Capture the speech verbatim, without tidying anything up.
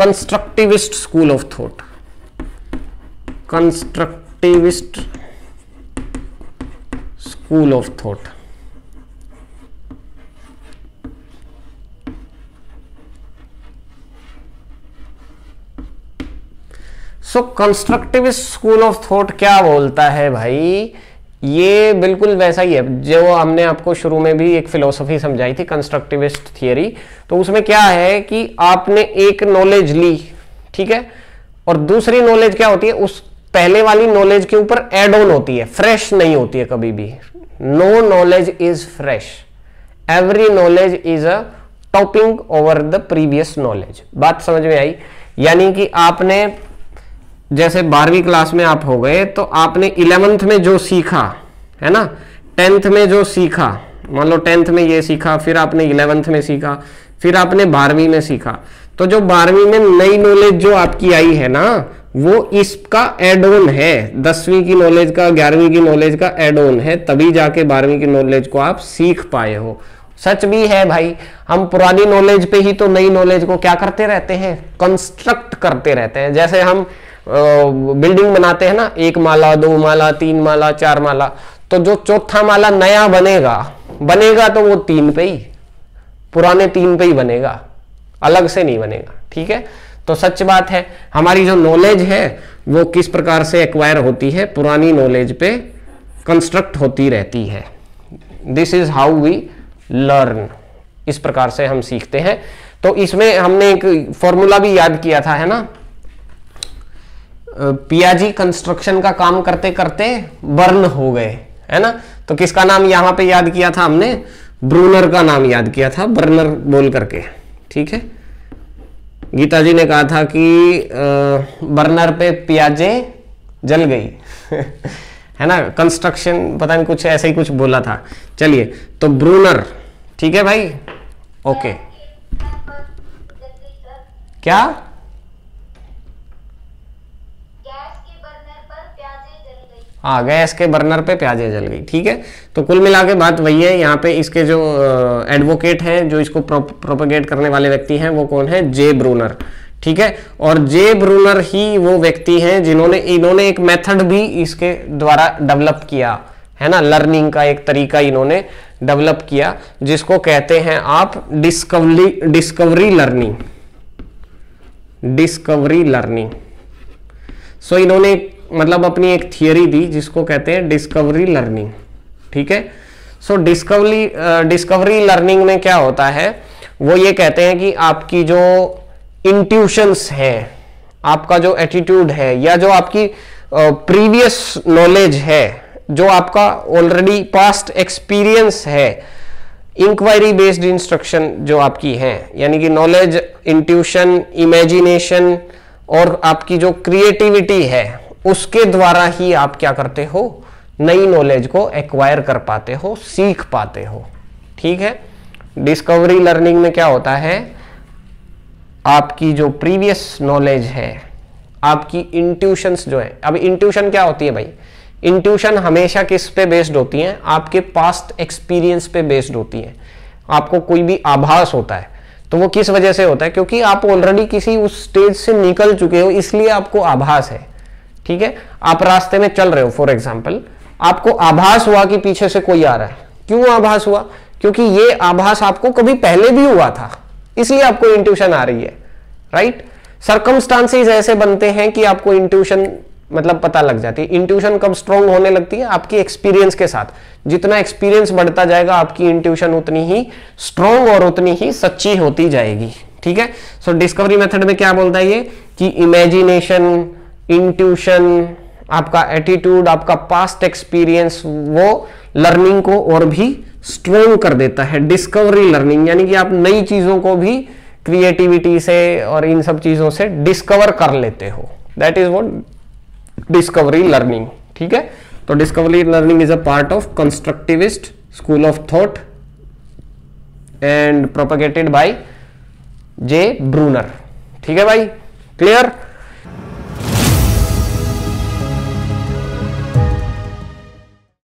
Constructivist school of thought, constructivist school of thought. So constructivist school of thought क्या बोलता है भाई, ये बिल्कुल वैसा ही है जो हमने आपको शुरू में भी एक फिलोसफी समझाई थी, कंस्ट्रक्टिविस्ट थियरी। तो उसमें क्या है कि आपने एक नॉलेज ली, ठीक है, और दूसरी नॉलेज क्या होती है, उस पहले वाली नॉलेज के ऊपर एड ऑन होती है, फ्रेश नहीं होती है कभी भी। No knowledge is fresh, every knowledge is a topping over the previous knowledge. बात समझ में आई? यानी कि आपने जैसे बारहवीं क्लास में आप हो गए तो आपने इलेवेंथ में जो सीखा है ना, टेंथ में जो सीखा, मान लो टेंथ में ये सीखा, फिर आपने इलेवेंथ में सीखा, फिर आपने बारहवीं में सीखा, तो जो बारहवीं में नई नॉलेज जो आपकी आई है ना, वो इसका एड ऑन है, दसवीं की नॉलेज का, ग्यारहवीं की नॉलेज का एड ऑन है, तभी जाके बारहवीं की नॉलेज को आप सीख पाए हो। सच भी है भाई, हम पुरानी नॉलेज पे ही तो नई नॉलेज को क्या करते रहते हैं, कंस्ट्रक्ट करते रहते हैं। जैसे हम बिल्डिंग बनाते हैं ना, एक माला, दो माला, तीन माला, चार माला, तो जो चौथा माला नया बनेगा बनेगा तो वो तीन पे ही, पुराने तीन पे ही बनेगा, अलग से नहीं बनेगा। ठीक है, तो सच बात है, हमारी जो नॉलेज है वो किस प्रकार से एक्वायर होती है, पुरानी नॉलेज पे कंस्ट्रक्ट होती रहती है। This is how we learn, इस प्रकार से हम सीखते हैं। तो इसमें हमने एक फॉर्मूला भी याद किया था, है ना, पियाजी कंस्ट्रक्शन का काम करते करते बर्न हो गए, है ना। तो किसका नाम यहां पे याद किया था हमने, ब्रूनर का नाम याद किया था, बर्नर बोल करके। ठीक है, गीता जी ने कहा था कि बर्नर पे पियाजे जल गई है ना, कंस्ट्रक्शन पता नहीं कुछ ऐसे ही कुछ बोला था। चलिए, तो ब्रूनर, ठीक है भाई, ओके। क्या हाँ, गैस के बर्नर पे प्याजे जल गई। ठीक है, तो कुल मिला के बात वही है। यहाँ पे इसके जो एडवोकेट हैं, जो इसको प्रो, प्रोपेगेट करने वाले व्यक्ति हैं, वो कौन है, जे ब्रूनर। ठीक है, और जे ब्रूनर ही वो व्यक्ति हैं जिन्होंने इन्होंने एक मेथड भी इसके द्वारा डेवलप किया, है ना, लर्निंग का एक तरीका इन्होंने डेवलप किया, जिसको कहते हैं आप discovery discovery learning discovery learning so इन्होंने मतलब अपनी एक थियरी दी जिसको कहते हैं डिस्कवरी लर्निंग। ठीक है, सो डिस्कवरी डिस्कवरी लर्निंग में क्या होता है, वो ये कहते हैं कि आपकी जो इंट्यूशंस है, आपका जो एटीट्यूड है, या जो आपकी प्रीवियस uh, नॉलेज है, जो आपका ऑलरेडी पास्ट एक्सपीरियंस है, इंक्वायरी बेस्ड इंस्ट्रक्शन जो आपकी है, यानी कि नॉलेज, इंट्यूशन, इमेजिनेशन और आपकी जो क्रिएटिविटी है, उसके द्वारा ही आप क्या करते हो, नई नॉलेज को एक्वायर कर पाते हो, सीख पाते हो। ठीक है, डिस्कवरी लर्निंग में क्या होता है, आपकी जो प्रीवियस नॉलेज है, आपकी इंट्यूशंस जो है, अब इंट्यूशन क्या होती है भाई, इंट्यूशन हमेशा किस पे बेस्ड होती है, आपके पास्ट एक्सपीरियंस पे बेस्ड होती है। आपको कोई भी आभास होता है तो वो किस वजह से होता है, क्योंकि आप ऑलरेडी किसी उस स्टेज से निकल चुके हो, इसलिए आपको आभास है। ठीक है, आप रास्ते में चल रहे हो, फॉर एग्जाम्पल, आपको आभास हुआ कि पीछे से कोई आ रहा है। क्यों आभास हुआ, क्योंकि ये आभास आपको कभी पहले भी हुआ था, इसलिए आपको इंट्यूशन आ रही है। राइट, सर्कमस्टांसेस ऐसे बनते हैं कि आपको इंट्यूशन मतलब पता लग जाती है। इंट्यूशन कब स्ट्रॉन्ग होने लगती है, आपकी एक्सपीरियंस के साथ। जितना एक्सपीरियंस बढ़ता जाएगा, आपकी इंट्यूशन उतनी ही स्ट्रॉन्ग और उतनी ही सच्ची होती जाएगी। ठीक है, सो डिस्कवरी मेथड में क्या बोलता है ये, कि इमेजिनेशन, इंट्यूशन, आपका एटीट्यूड, आपका पास्ट एक्सपीरियंस, वो लर्निंग को और भी स्ट्रॉन्ग कर देता है। डिस्कवरी लर्निंग यानी कि आप नई चीजों को भी क्रिएटिविटी से और इन सब चीजों से डिस्कवर कर लेते हो। That is what discovery learning. ठीक है, तो discovery learning is a part of constructivist school of thought and propagated by J Bruner. ठीक है भाई, क्लियर।